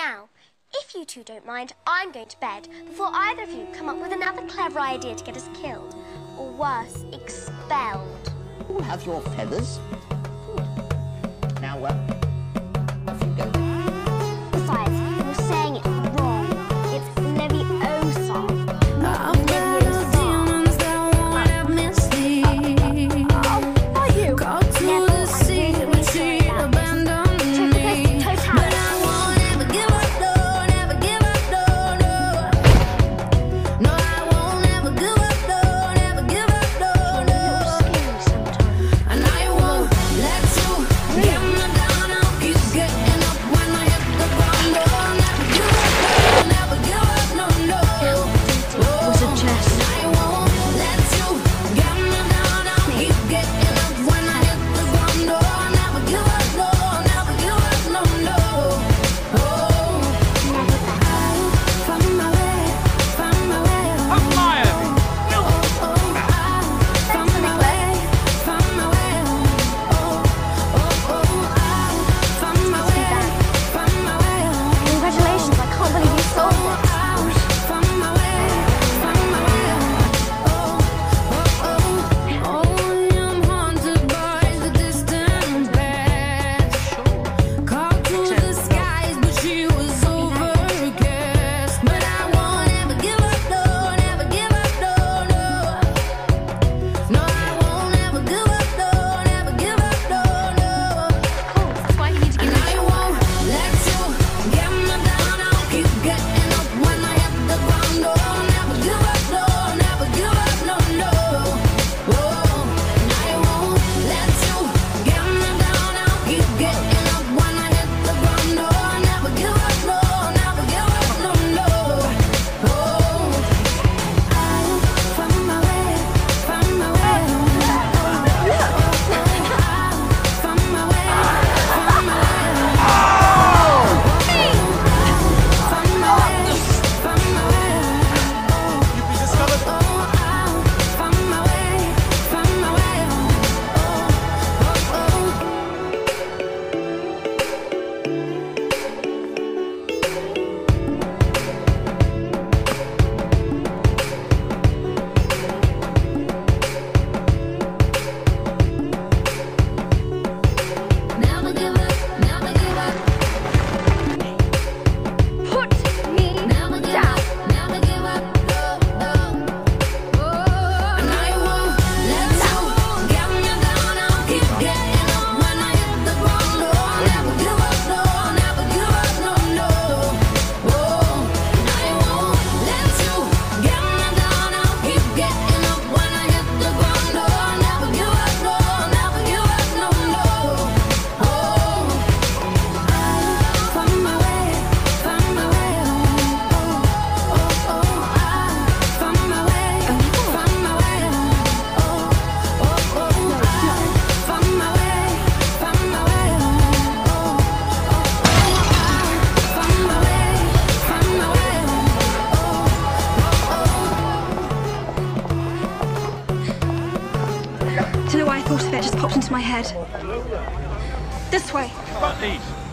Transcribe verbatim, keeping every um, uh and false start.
Now, if you two don't mind, I'm going to bed before either of you come up with another clever idea to get us killed. Or worse, expelled. You'll have your feathers. Now, uh, off you go. Besides, you're saying it wrong. It's Leviosa. I've got demons that won't let me sleep. Oh, are you? Go to the sea when she abandoned me. But I won't ever give up, no, never give up, no, no. No, I won't ever give up, no, never give up, no, no. And I won't let you get me down. I'll keep getting up when I hit the ground. No, I'll never give up, no, never give up, no, no. Was it just? I won't let you get me down. I'll keep getting up when I hit the ground. No, I'll never give up, no, never give up, no, no. Oh, I'll find my way, find my way. I'm lying. Oh, I'll find my way, find my way. Oh, oh, oh, I'll find my way, find my way. Congratulations, I can't believe you solved it. I'll find my way, find my way. Oh, oh, oh, oh, I'm haunted by the distant past. Called to the skies, but she was overcast. But I won't ever give up, no, never give up, no, no. No, I won't ever give up, no, never give up, no, no. That's why you need to And I won't let you get me down. I'll keep getting up when I hit the ground. No, I'll never give up, no, never give up, no, no. Oh, and I won't let you get me down. I'll keep getting up when I hit the ground. No, I'll never give up, no, never give up, no, no. Oh, I'll find my way, find my way. Oh, I'll find my way, find my way. Find my way, find my way. You've been discovered. Oh, I'll find my way, find my way. Oh, oh, oh. Never give up, never give up, put me never give down. up, never give up, no, no. Oh, and I won't let you get me down. I'll keep getting up when I hit the ground. No, I'll never give up, no, I'll never give up, no, no. Oh, and I won't let you get me down. I'll keep getting up when I hit the ground. No, I'll never give up, no, I'll never give up, no, no. Oh, I'll find my way, find my way. Oh, oh, oh, I'll find my way, find my way. Oh, oh, oh, I'll find my way, find my way. Oh, oh, oh, I'll find my way, find my way. Don't know why I thought of it, it just popped into my head. This way. Bunnies.